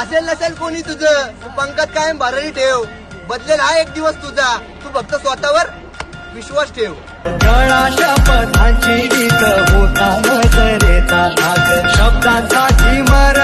असेल नसेल कोणी तुझं, तू पंकज कायम भरारी ठेव. बदलेल हा एक दिवस तुझा, तू फक्त स्वतःवर विश्वास ठेव. शपथांची गीत होता नजरेचा धाग, शब्दांसाठी मर